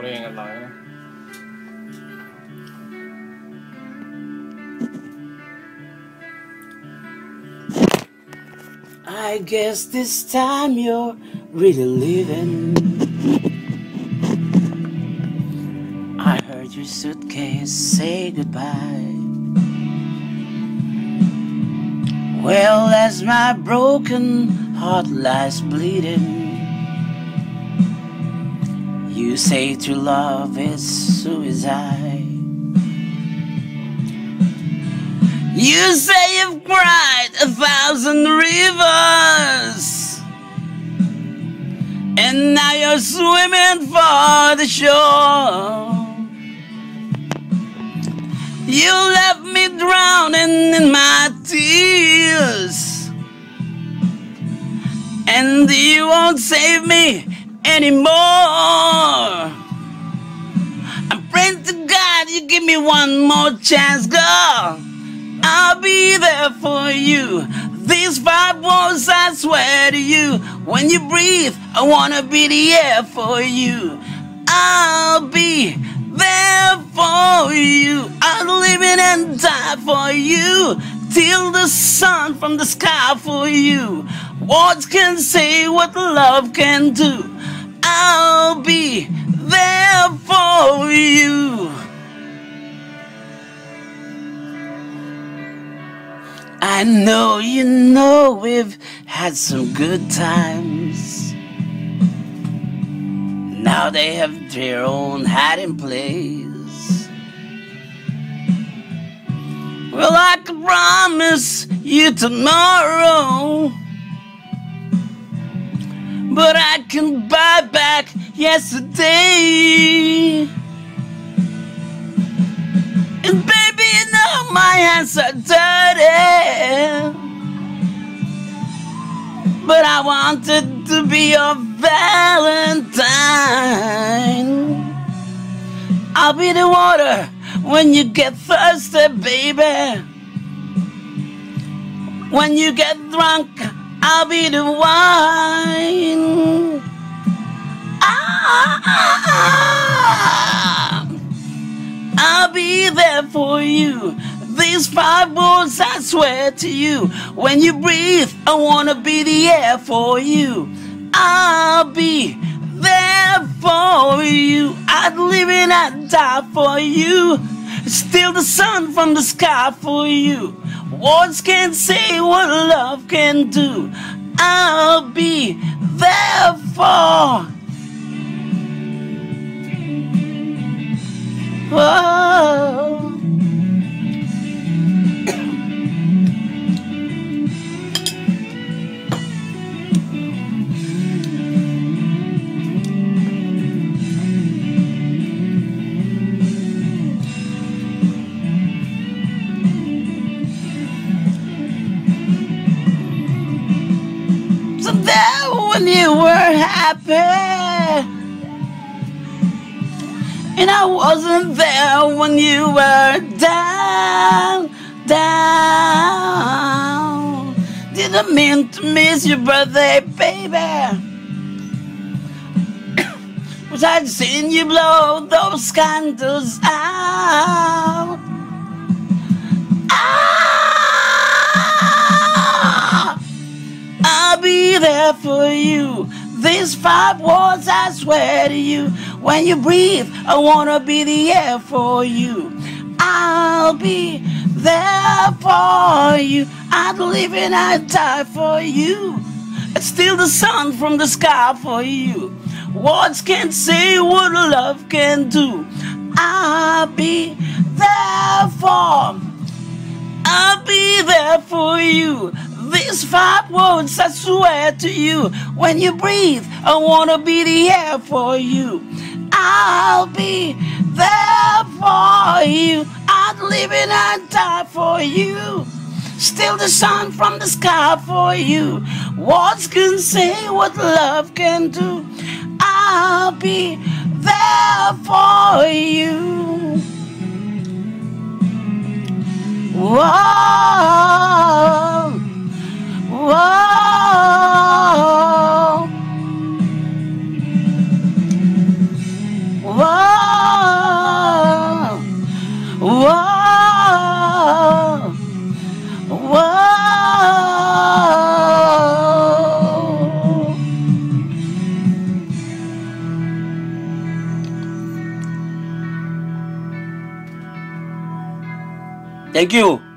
เพลงกันหน่อยนะ I guess this time you're really leaving. I heard your suitcase say goodbye. Well, as my broken heart lies bleeding, you say true love is suicide. You say you've cried 1,000 rivers, and now you're swimming for the shore. You left me drowning in my tears, and you won't save me anymore. I'm praying to God you give me one more chance, girl. I'll be there for you. These 5 words I swear to you. When you breathe, I wanna be the air for you. I'll be there for you. I'll live in and die for you. Till the sun from the sky for you. Words can say what love can do. I'll be there for you. I know you know we've had some good times. Now they have their own hiding place. Well, I can promise you tomorrow, but I can buy back yesterday. And baby, you know my hands are dirty, but I wanted to be your Valentine. I'll be the water when you get thirsty, baby. When you get drunk, I'll be the wine. I'll be there for you. These 5 words I swear to you. When you breathe, I wanna be the air for you. I'll be there for you. I'd live and I'd die for you. Steal the sun from the sky for you. Words can't say what love can do. I'll be there for you. Whoa. So there when you were happy, and I wasn't there when you were down. Didn't mean to miss your birthday, baby. But I'd seen you blow those candles out. I'll be there for you. These 5 words I swear to you. When you breathe, I wanna be the air for you. I'll be there for you. I'd live and I'd die for you. I'd steal the sun from the sky for you. Words can't say what love can do. I'll be there for. I'll be there for you. These 5 words I swear to you. When you breathe, I wanna be the air for you. I'll be there for you. I'd live and I'd die for you. Steal the sun from the sky for you. Words can say what love can do. I'll be there for you. Whoa. Whoa. Whoa. Thank you.